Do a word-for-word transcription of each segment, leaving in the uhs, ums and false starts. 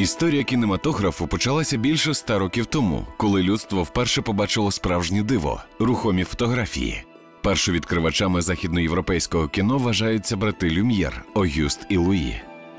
Історія кінематографу почалася більше ста років тому, коли людство вперше побачило справжнє диво – рухомі фотографії. Першовідкривачами західноєвропейського кіно вважаються брати Люм'єр – Огюст і Луї.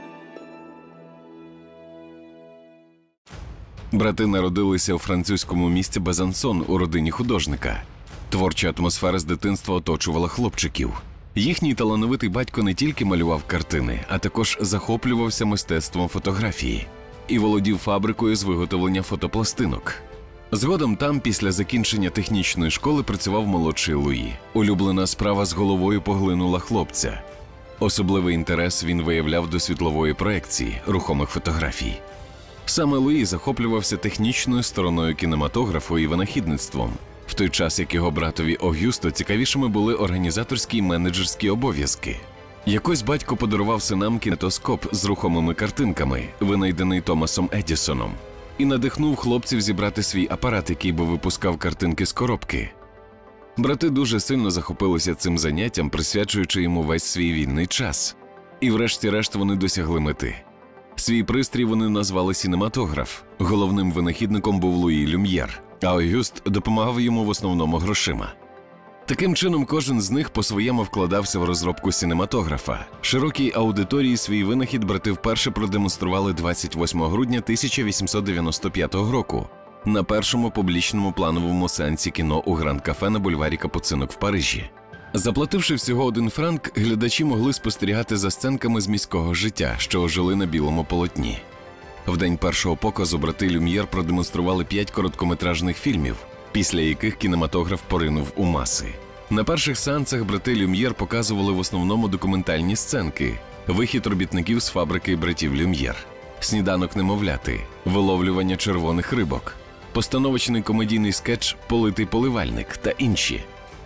Брати народилися у французькому місті Безансон у родині художника. Творча атмосфера з дитинства оточувала хлопчиків. Їхній талановитий батько не тільки малював картини, а також захоплювався мистецтвом фотографії і володів фабрикою з виготовлення фотопластинок. Згодом там, після закінчення технічної школи, працював молодший Луї. Улюблена справа з головою поглинула хлопця. Особливий інтерес він виявляв до світлової проекції, рухомих фотографій. Саме Луї захоплювався технічною стороною кінематографу і винахідництвом, в той час як його братові Огюсту цікавішими були організаторські й менеджерські обов'язки. Якось батько подарував синам кінетоскоп з рухомими картинками, винайдений Томасом Едісоном, і надихнув хлопців зібрати свій апарат, який би випускав картинки з коробки. Брати дуже сильно захопилися цим заняттям, присвячуючи йому весь свій вільний час. І врешті-решт вони досягли мети. Свій пристрій вони назвали «Сінематограф». Головним винахідником був Луї Люм'єр, а Огюст допомагав йому в основному грошима. Таким чином, кожен з них по-своєму вкладався в розробку сінематографа. Широкій аудиторії свій винахід брати вперше продемонстрували двадцять восьмого грудня тисяча вісімсот дев'яносто п'ятого року на першому публічному плановому сеансі кіно у Гранд-кафе на бульварі Капуцинок в Парижі. Заплативши всього один франк, глядачі могли спостерігати за сценками з міського життя, що ожили на білому полотні. В день першого показу брати Люм'єр продемонстрували п'ять короткометражних фільмів, після яких кінематограф поринув у маси. На перших сеансах брати Люм'єр показували в основному документальні сценки, вихід робітників з фабрики братів Люм'єр, сніданок немовляти, виловлювання червоних рибок, постановочний комедійний скетч «Политий поливальник» та інші.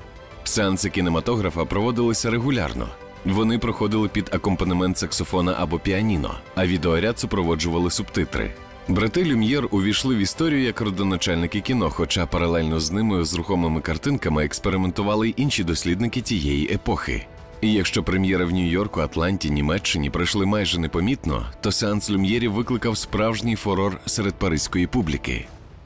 Сеанси кінематографа проводилися регулярно. Вони проходили під акомпанемент саксофона або піаніно, а відеоряд супроводжували субтитри. Брати Люм'єр увійшли в історію як родоначальники кіно, хоча паралельно з ними з рухомими картинками експериментували й інші дослідники тієї епохи. І якщо прем'єри в Нью-Йорку, Атланті, Німеччині пройшли майже непомітно, то сеанс Люм'єрів викликав справжній фурор серед паризької публіки.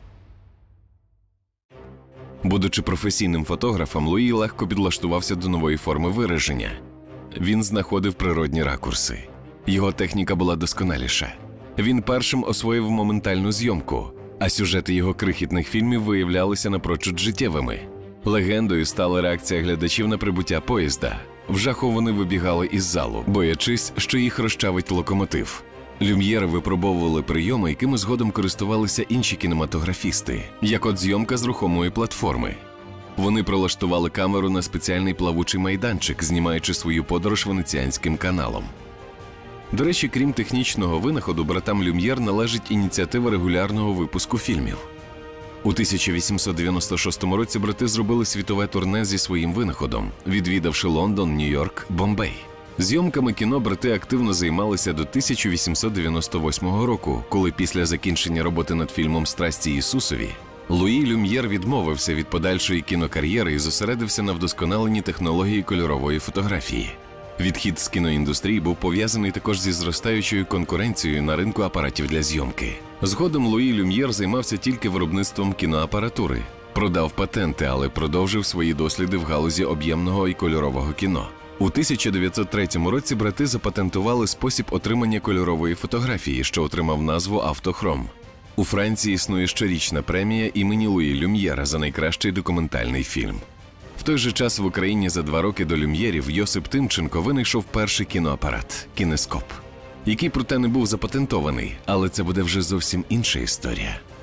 Будучи професійним фотографом, Луї легко підлаштувався до нової форми вираження. Він знаходив природні ракурси. Його техніка була досконаліша. Він першим освоїв моментальну зйомку, а сюжети його крихітних фільмів виявлялися напрочуд життєвими. Легендою стала реакція глядачів на прибуття поїзда. В жаху вони вибігали із залу, боячись, що їх розчавить локомотив. Люм'єри випробовували прийоми, якими згодом користувалися інші кінематографісти, як от зйомка з рухомої платформи. Вони прилаштували камеру на спеціальний плавучий майданчик, знімаючи свою подорож Венеціанським каналом. До речі, крім технічного винаходу, братам Люм'єр належить ініціатива регулярного випуску фільмів. У тисяча вісімсот дев'яносто шостому році брати зробили світове турне зі своїм винаходом, відвідавши Лондон, Нью-Йорк, Бомбей. Зйомками кіно брати активно займалися до тисяча вісімсот дев'яносто восьмого року, коли після закінчення роботи над фільмом «Страсті Ісусові» Луї Люм'єр відмовився від подальшої кінокар'єри і зосередився на вдосконаленні технології кольорової фотографії. Відхід з кіноіндустрії був пов'язаний також зі зростаючою конкуренцією на ринку апаратів для зйомки. Згодом Луї Люм'єр займався тільки виробництвом кіноапаратури, продав патенти, але продовжив свої досліди в галузі об'ємного і кольорового кіно. У тисяча дев'ятсот третьому році брати запатентували спосіб отримання кольорової фотографії, що отримав назву «Автохром». У Франції існує щорічна премія імені Луї Люм'єра за найкращий документальний фільм. В той же час в Україні за два роки до Люм'єрів Йосип Тимченко винайшов перший кіноапарат – кінескоп, який, проте, не був запатентований, але це буде вже зовсім інша історія.